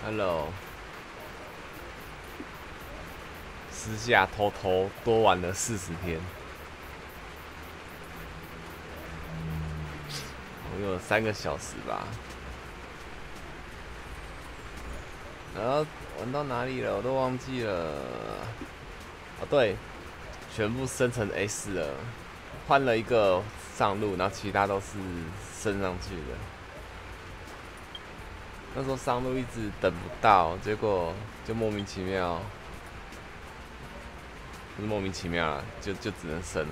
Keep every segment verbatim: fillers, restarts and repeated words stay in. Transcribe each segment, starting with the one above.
Hello，私下偷偷多玩了四十天，我有三个小时吧。然后玩到哪里了？我都忘记了。哦，对，全部升成 S 了，换了一个上路，然后其他都是升上去的。那时候上路一直等不到，结果就莫名其妙，不是莫名其妙啊，就就只能升了。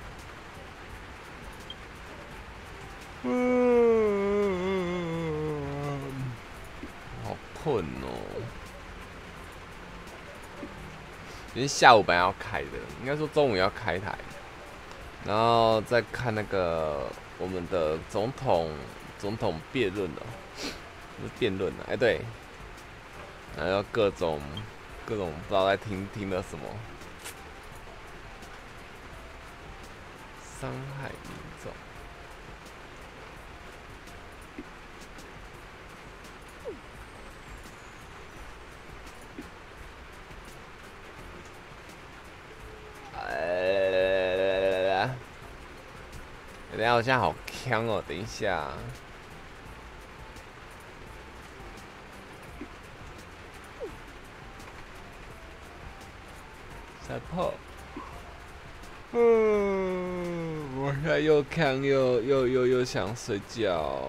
嗯，好困哦。今天下午本来要开的，应该说中午要开台，然后再看那个我们的总统总统辩论的，不是辩论的，哎对，然后各种各种不知道在听听了什么，伤害民众。呃，等一下，我现在好呛哦，等一下。赛炮。嗯，我现在又看又又又又想睡觉，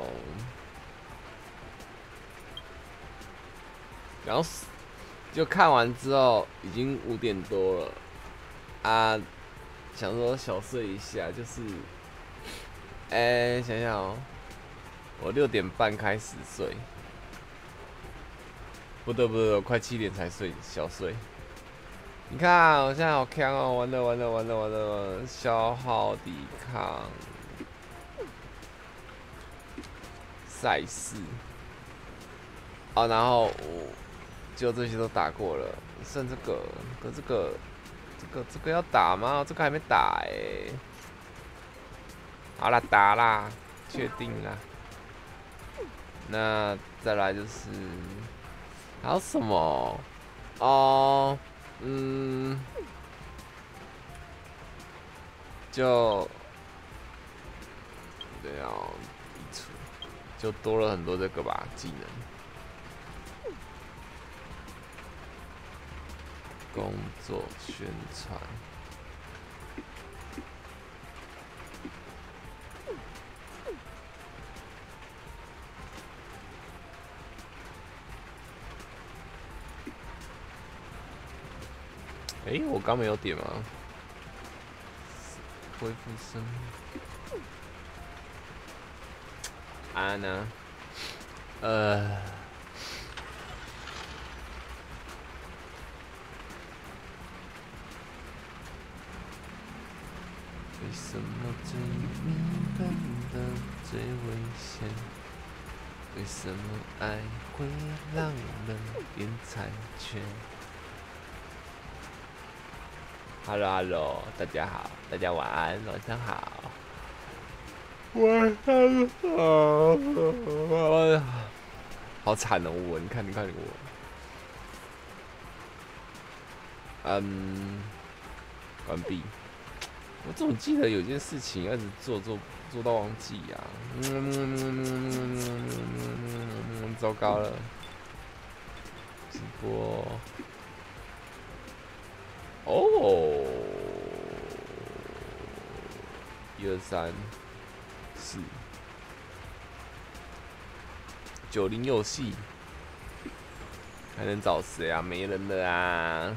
然后就看完之后已经五点多了啊，想说小睡一下，就是，哎、欸，想想哦，我六点半开始睡，不对不对，我快七点才睡，小睡。你看，我现在好强哦！完了完了完了完了完了，消耗抵抗赛事哦，然后我就这些都打过了，剩这个，可这个这个这个要打吗？这个还没打哎、欸。好啦，打啦，确定啦。那再来就是还有什么？哦，嗯，就对啊，就多了很多这个吧技能。工作宣传。哎、欸，我刚没有点吗？恢复生命。啊呢？呃。为什么最敏感的最危险？为什么爱会让人变残缺 ？Hello Hello， 大家好，大家晚安，晚上好。晚上好。好惨哦，我，你看，你看我。嗯，关闭。我总记得有件事情一直做做做到忘记啊，嗯，糟糕了，直播，哦，一二三四，九零游戏，还能找谁啊？没人了啊！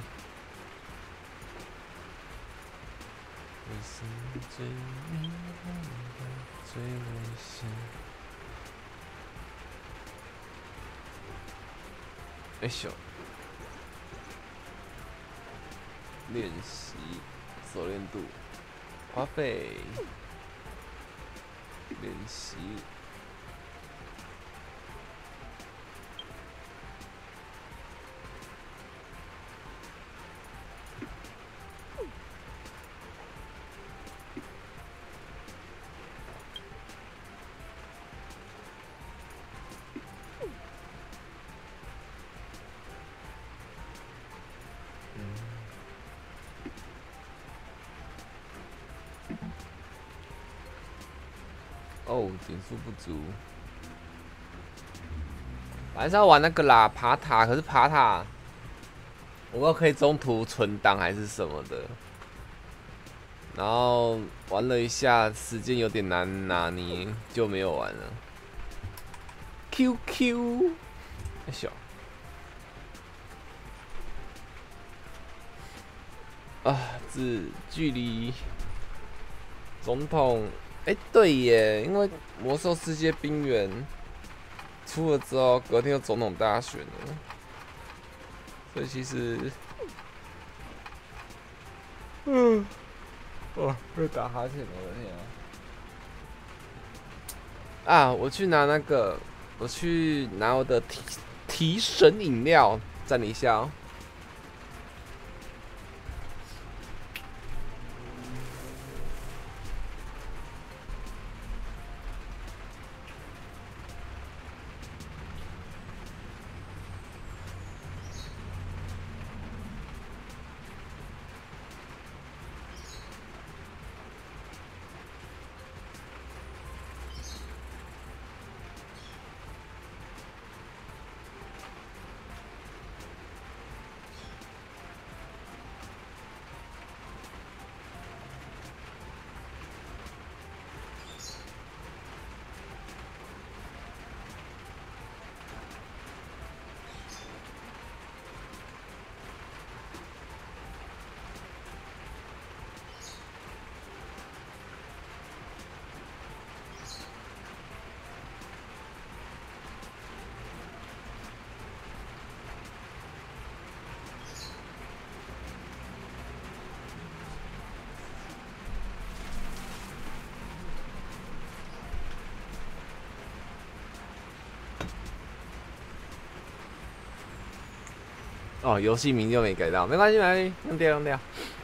为什么最迷茫的最危险？哎咻！练习熟练度，花费练习。 哦，点数不足。还是要玩那个啦，爬塔。可是爬塔，我不知道可以中途存档还是什么的。然后玩了一下，时间有点难拿捏，就没有玩了。Q Q， 太小。啊，自距离总统，哎、欸，对耶，因为魔兽世界冰原出了之后，隔天有总统大选了，所以其实，嗯，哇，又打哈欠了，我的天啊！啊，我去拿那个，我去拿我的提提神饮料，站一下哦。哦，游戏名就没改到，没关系，没关系，用掉用掉。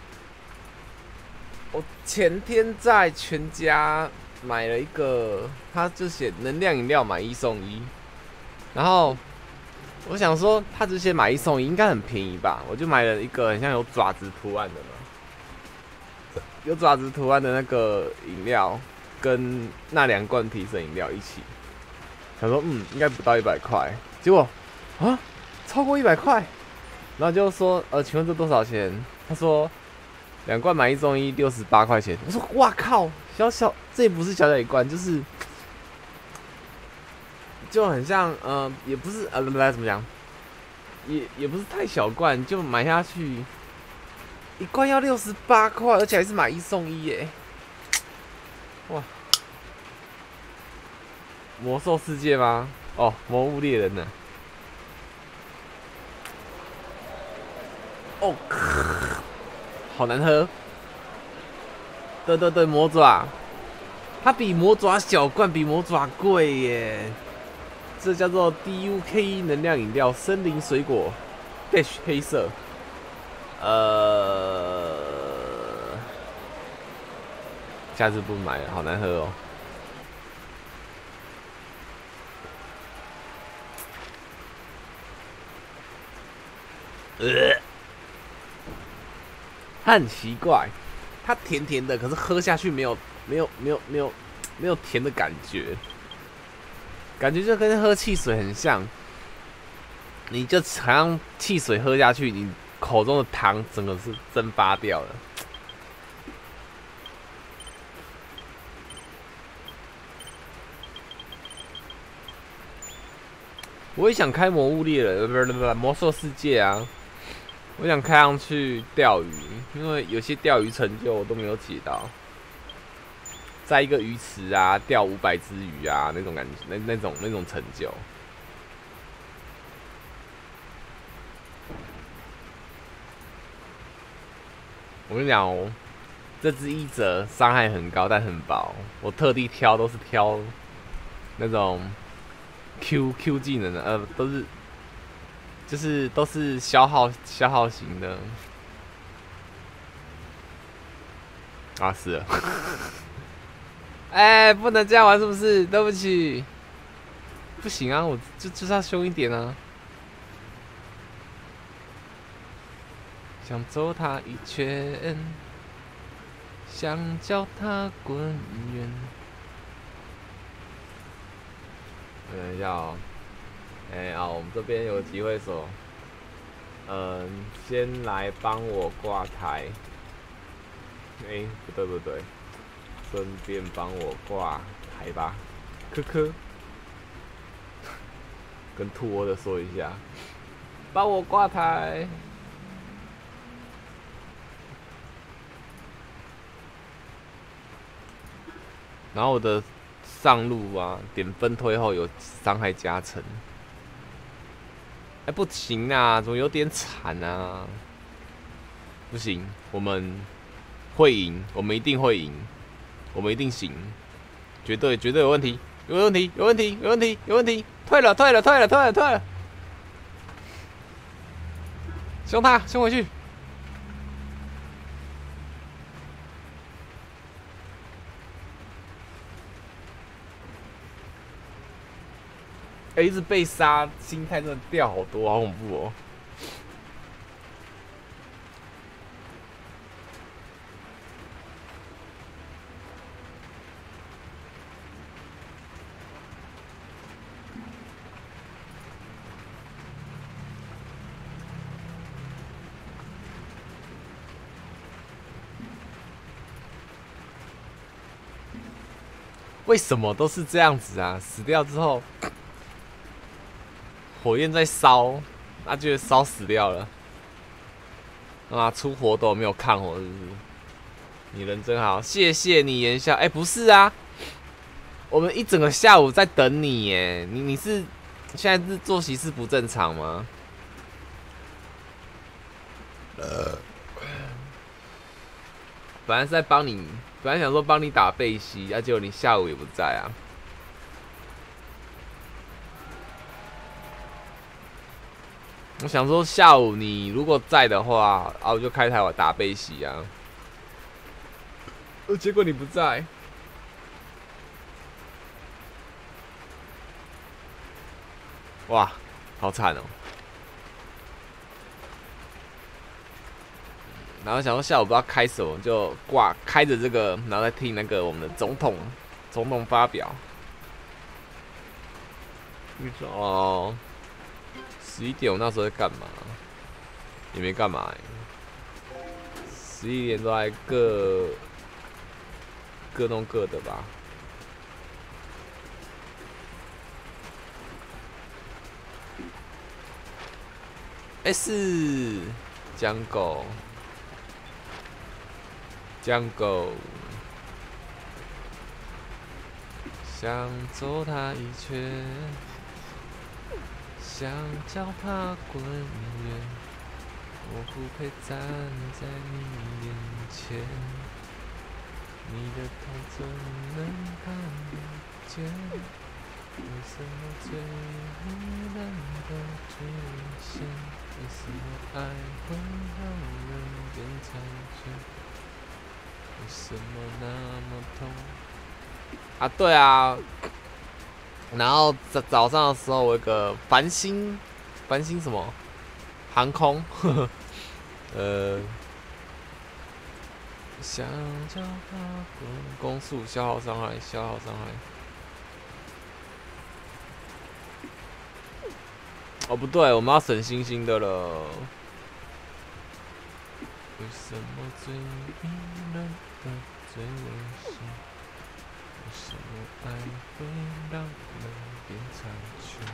我前天在全家买了一个，它就写能量饮料买一送一，然后我想说，它只写买一送一，应该很便宜吧？我就买了一个很像有爪子图案的嘛，有爪子图案的那个饮料，跟那两罐提神饮料一起，想说嗯，应该不到一百块，结果啊，超过一百块。然后就说，呃，请问这多少钱？他说，两罐买一送一，六十八块钱。我说，哇靠，小小，这也不是小小一罐，就是，就很像，呃，也不是，呃，来怎么讲，也也不是太小罐，就买下去，一罐要六十八块，而且还是买一送一耶，哇！魔兽世界吗？哦，魔物猎人呢？哦，好难喝。对对对，魔爪，它比魔爪小罐，比魔爪贵耶。这叫做 D U K 能量饮料，森林水果 ，dash 黑色。呃，下次不买了，好难喝哦。呃。它很奇怪，它甜甜的，可是喝下去没有没有没有没有没有甜的感觉，感觉就跟喝汽水很像。你就好像汽水喝下去，你口中的糖整个是蒸发掉了。我也想开魔物猎人，不是不是魔兽世界啊。我想开上去钓鱼，因为有些钓鱼成就我都没有解到，在一个鱼池啊钓五百只鱼啊那种感觉，那那种那种成就。我跟你讲哦，这只一折伤害很高，但很薄。我特地挑都是挑那种 Q Q 技能的，呃，都是。就是都是消耗消耗型的啊，是了，哎、欸，不能这样玩，是不是？对不起，不行啊，我就就是要凶一点啊，想揍他一拳，想叫他滚远。 等一下哦，哎、欸、啊，我们这边有机会手，嗯，先来帮我挂台。哎、欸，不对不对，顺便帮我挂台吧，科科。跟兔窝的说一下，帮我挂台。然后我的上路啊，点分推后有伤害加成。哎、欸，不行啊，怎么有点惨啊？不行，我们会赢，我们一定会赢，我们一定行，绝对绝对有问题，有问题，有问题，有问题，有问题，退了，退了，退了，退了，退了，凶他，凶回去。哎、欸，一直被杀，心态真的掉好多，好恐怖哦！为什么都是这样子啊？死掉之后，火焰在烧，那就烧死掉了。啊，出活斗没有看我是不是？你人真好，谢谢你言笑。哎、欸，不是啊，我们一整个下午在等你耶。你你是现在是作息是不正常吗？呃，本来是在帮你，本来想说帮你打贝西，啊，结果你下午也不在啊。我想说下午你如果在的话，啊，我就开台我打贝西啊。呃，结果你不在。哇，好惨哦！然后想说下午不知道开什么，就挂开着这个，然后再听那个我们的总统总统发表。你说哦，十一点我那时候在干嘛？也没干嘛哎、欸。十一点都在各各弄各的吧。哎、欸，是江狗。江狗，想走它一圈，想叫它滚远，我不配站在你眼前，你的头怎能看不见？为什么最迷人的出现？为什么爱会让人变残缺？为什么那么痛啊？对啊，然后早早上的时候，我有个繁星，繁星什么航空，呵呵呃，想叫它滚，攻速消耗伤害，消耗伤害。哦，不对，我们要省星星的了。为什么最迷人的最温馨？为什么爱会让人变残缺？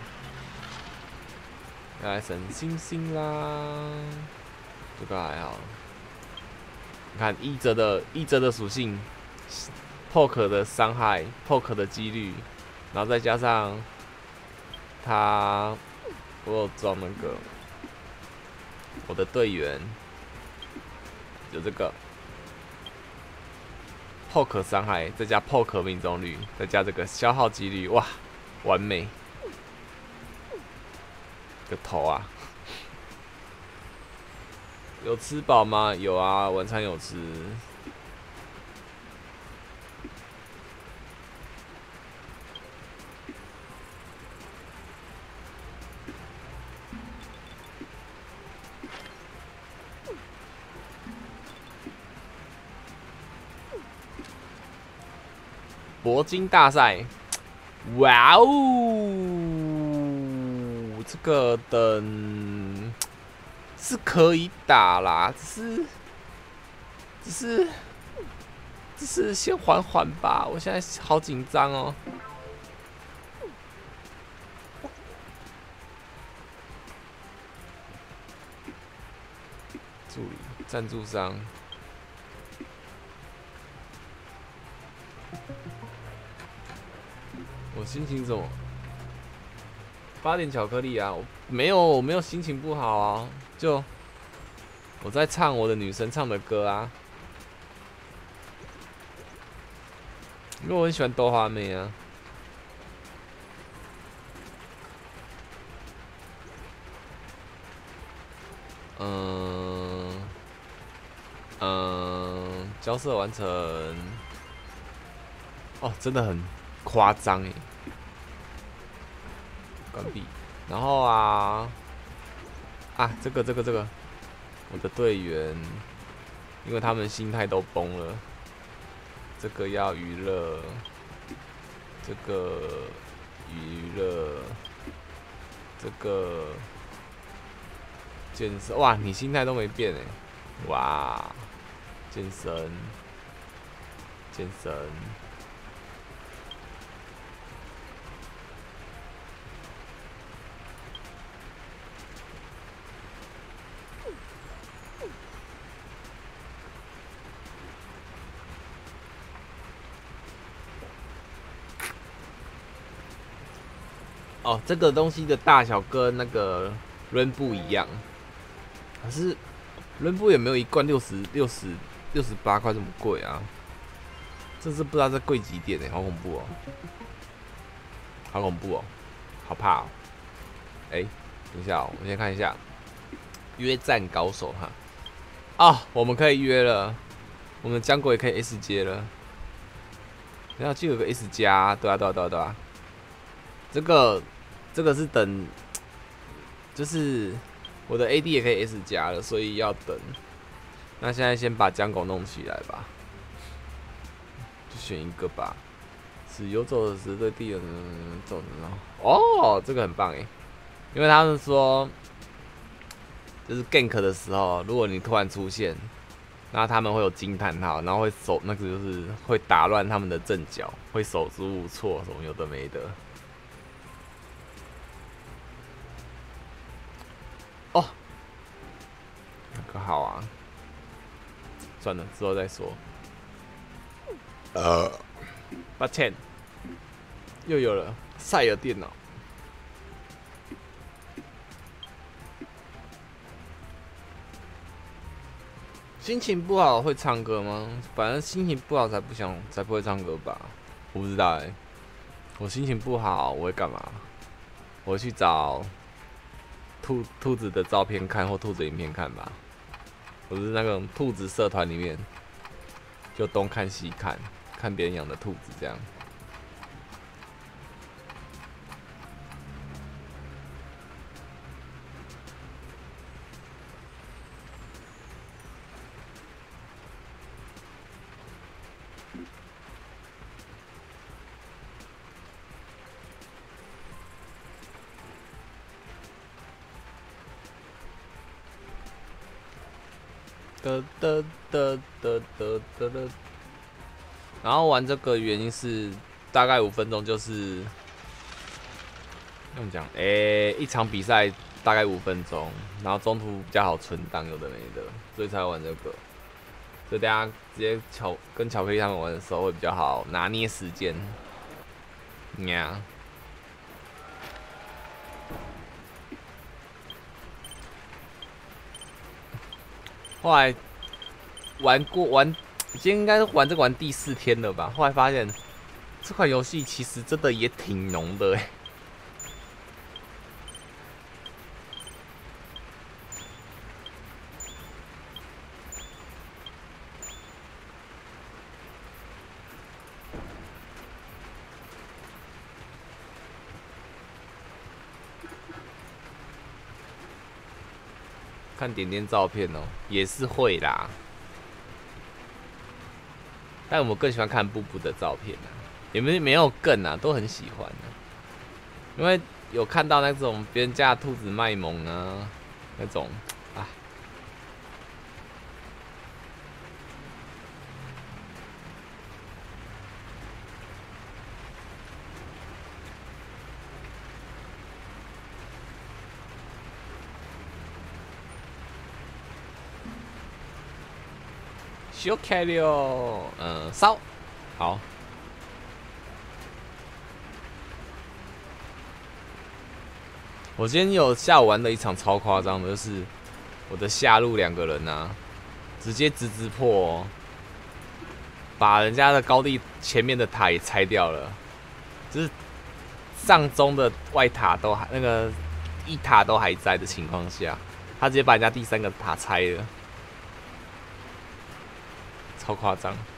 要来省星星啦，这个还好。你看一折的一折的属性 ，poke 的伤害 ，poke 的几率，然后再加上他，我有装那个我的队员。有这个 poke 伤害，再加 poke 命中率，再加这个消耗几率，哇，完美！个头啊！有吃饱吗？有啊，晚餐有吃。铂金大赛，哇哦！ 这个等是可以打啦，只是只是只是先缓缓吧。我现在好紧张哦。助理、赞助商。我心情怎么？八点巧克力啊，我没有，我没有心情不好啊，就我在唱我的女生唱的歌啊，因为我很喜欢豆花妹啊。嗯嗯，交涉完成。哦，真的很夸张耶。关闭。然后啊啊，这个这个这个，我的队员，因为他们心态都崩了。这个要娱乐，这个娱乐，这个健身。哇，你心态都没变哎！哇，健身，健身。哦，这个东西的大小跟那个 Rainbow 一样，可是 Rainbow 也没有一罐六十六十六十八块这么贵啊！真是不知道这贵几点哎、欸，好恐怖哦，好恐怖哦，好怕哦！哎、欸，等一下、哦，我先看一下约战高手哈。啊、哦，我们可以约了，我们江国也可以 S 接了。然后就有个 S 加，对啊对啊对啊对啊，这个。这个是等，就是我的 A D 也可以 S 加了，所以要等。那现在先把江狗弄起来吧，就选一个吧。是游走的时对地人走的哦，这个很棒哎，因为他们说，就是 gank 的时候，如果你突然出现，那他们会有惊叹号，然后会手那个就是会打乱他们的阵脚，会手足无措，什么有的没的。哦，那个好啊，算了，之后再说。呃，抱歉，又有了塞尔电脑。心情不好会唱歌吗？反正心情不好才不想，才不会唱歌吧？我不知道哎、欸。我心情不好，我会干嘛？我会去找兔兔子的照片看，或兔子影片看吧。我是那种兔子社团里面，就东看西看，看别人养的兔子这样。的的的的的的的，然后玩这个原因是大概五分钟，就是用讲，哎、欸，一场比赛大概五分钟，然后中途比较好存档，有的没的，所以才玩这个。所以大家直接巧跟巧克力他们玩的时候会比较好拿捏时间。呀。后来玩过玩，今天应该是玩这个玩第四天了吧？后来发现这款游戏其实真的也挺浓的哎、欸。看点点照片哦，也是会啦。但我更喜欢看布布的照片啊，也没没有更啊，都很喜欢啊。因为有看到那种别人家的兔子卖萌啊，那种啊。小开了，嗯，烧，好。我今天有下午玩的一场超夸张的，就是我的下路两个人啊，直接直直破、哦，把人家的高地前面的塔也拆掉了，就是上中的外塔都还那个一塔都还在的情况下，他直接把人家第三个塔拆了。超夸张！